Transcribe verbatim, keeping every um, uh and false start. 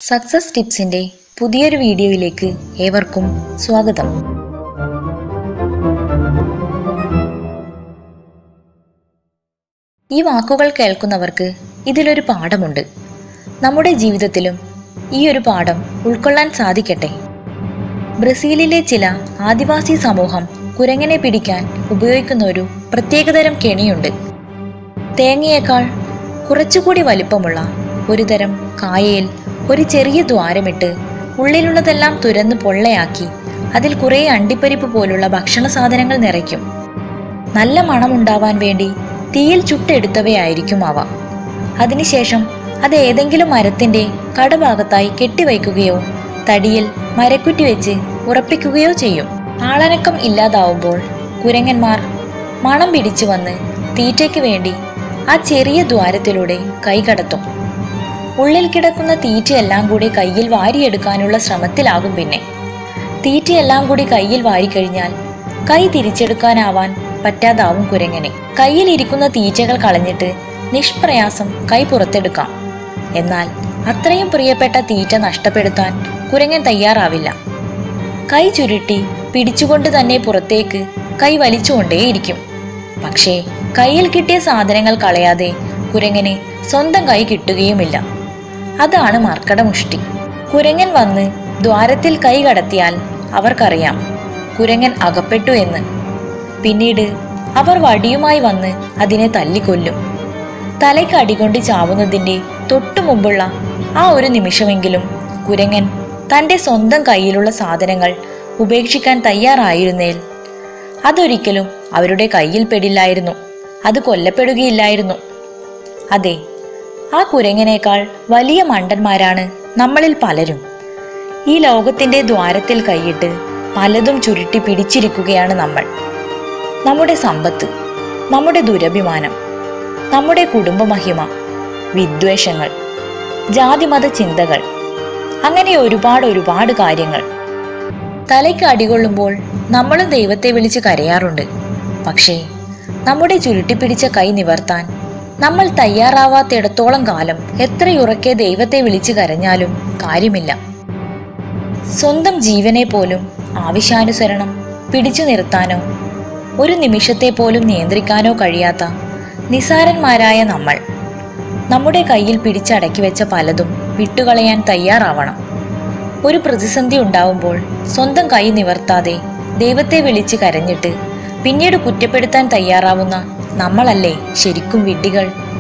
Success ടിപ്സിന്റെ പുതിയൊരു വീഡിയോയിലേക്ക് ഏവർക്കും സ്വാഗതം. ഈ വാക്കുകൾ കേൾക്കുന്നവർക്ക് ഇതിലൊരു പാഠമുണ്ട്. നമ്മുടെ ജീവിതത്തിലും ഈ ഒരു പാഠം ഉൾക്കൊള്ളാൻ സാധിക്കട്ടെ. ബ്രസീലിലെ ചില ആദിവാസി സമൂഹം കുരങ്ങനെ പിടിക്കാൻ ഉപയോഗിക്കുന്ന ഒരു പ്രത്യേകതരം കെണിയുണ്ട്. തേങ്ങയേക്കാൾ കുറച്ചുകൂടി വലിപ്പമുള്ള ഒരു തരം കായയിൽ ഒരു ചെറിയ ദ്വാരമിട്ട് ഉള്ളിലുള്ളതെല്ലാം തുരന്ന് പൊള്ളയാക്കി അതിൽ കുറേ അണ്ടിപ്പരിപ്പ് പോലുള്ള ഭക്ഷണ സാധനങ്ങൾ നിറയ്ക്കും. നല്ല മണമുണ്ടാവാൻ വേണ്ടി തീയിൽ ചുട്ടെടുത്തവയായിരിക്കും അവ. അതിനുശേഷം അത് ഏതെങ്കിലും മരത്തിന്റെ കടഭാഗത്തായി കെട്ടിവയ്ക്കുകയോ തടിയിൽ മരക്കുറ്റി വെച്ച് ഉറപ്പിക്കുകയോ ചെയ്യും. ആളനക്കം ഇല്ലാതാവുമ്പോൾ കുരങ്ങന്മാർ മണം പിടിച്ചു വന്ന് തീറ്റയ്ക്ക് വേണ്ടി ആ ചെറിയ ദ്വാരത്തിലൂടെ കൈ കടത്തും. ഉള്ളിൽ കിടക്കുന്ന തീറ്റയെല്ലാം കൂടി കയ്യിൽ വാരിയെടുക്കാനുള്ള ശ്രമത്തിലാകും. പിന്നെ തീറ്റയെല്ലാം കൂടി കയ്യിൽ വാരിക്കഴിഞ്ഞാൽ കൈ തിരിച്ചെടുക്കാനാവാൻ പറ്റാതാവും കുരങ്ങനെ. കയ്യിൽ ഇരിക്കുന്ന തീറ്റകൾ കളഞ്ഞിട്ട് നിഷ്പ്രയാസം കൈ പുറത്തെടുക്കാം. എന്നാൽ അത്രയും പ്രിയപ്പെട്ട തീറ്റ നഷ്ടപ്പെടുത്താൻ കുരങ്ങൻ തയ്യാറാവില്ല. കൈ ചുരുട്ടി പിടിച്ചുകൊണ്ട് തന്നെ പുറത്തേക്ക് കൈ വലിച്ചുകൊണ്ടേയിരിക്കും. പക്ഷേ കയ്യിൽ കിട്ടിയ സാധനങ്ങൾ കളയാതെ കുരങ്ങന് സ്വന്തം കൈ കിട്ടുകയുമില്ല. അതാണ് മർക്കടമുഷ്ടി. കുരങ്ങൻ വന്ന് ദ്വാരത്തിൽ കൈ കടത്തിയാൽ അവർക്കറിയാം കുരങ്ങൻ അകപ്പെട്ടു എന്ന്. പിന്നീട് അവർ വടിയുമായി വന്ന് അതിനെ തല്ലിക്കൊല്ലും. തലയ്ക്ക് അടികൊണ്ട് ചാവുന്നതിൻ്റെ തൊട്ടു മുമ്പുള്ള ആ ഒരു നിമിഷമെങ്കിലും കുരങ്ങൻ തൻ്റെ സ്വന്തം കയ്യിലുള്ള സാധനങ്ങൾ ഉപേക്ഷിക്കാൻ തയ്യാറായിരുന്നേൽ അതൊരിക്കലും അവരുടെ കയ്യിൽ പെടില്ലായിരുന്നു. അത് കൊല്ലപ്പെടുകയില്ലായിരുന്നു. അതെ, ആ കുരങ്ങനേക്കാൾ വലിയ മണ്ടന്മാരാണ് നമ്മളിൽ പലരും. ഈ ലോകത്തിന്റെ ദ്വാരത്തിൽ കൈയിട്ട് പലതും ചുരുട്ടി പിടിച്ചിരിക്കുകയാണ് നമ്മൾ. നമ്മുടെ സമ്പത്ത്, നമ്മുടെ ദുരഭിമാനം, നമ്മുടെ കുടുംബമഹിമ, വിദ്വേഷങ്ങൾ, ജാതിമത ചിന്തകൾ, അങ്ങനെ ഒരുപാട് ഒരുപാട് കാര്യങ്ങൾ. തലയ്ക്ക് അടികൊള്ളുമ്പോൾ നമ്മളും ദൈവത്തെ വിളിച്ച് കരയാറുണ്ട്. പക്ഷേ നമ്മുടെ ചുരുട്ടിപ്പിടിച്ച കൈ നിവർത്താൻ നമ്മൾ തയ്യാറാവാത്തിടത്തോളം കാലം എത്രയുറക്കെ ദൈവത്തെ വിളിച്ചു കരഞ്ഞാലും കാര്യമില്ല. സ്വന്തം ജീവനെ പോലും ആവശ്യാനുസരണം പിടിച്ചു നിർത്താനോ ഒരു നിമിഷത്തെ പോലും നിയന്ത്രിക്കാനോ കഴിയാത്ത നിസാരന്മാരായ നമ്മൾ നമ്മുടെ കയ്യിൽ പിടിച്ചടക്കി വെച്ച പലതും വിട്ടുകളയാൻ തയ്യാറാവണം. ഒരു പ്രതിസന്ധി ഉണ്ടാവുമ്പോൾ സ്വന്തം കൈ നിവർത്താതെ ദൈവത്തെ വിളിച്ച് കരഞ്ഞിട്ട് പിന്നീട് കുറ്റപ്പെടുത്താൻ തയ്യാറാവുന്ന നമ്മളല്ലേ ശരിക്കും വിഡ്ഢികൾ?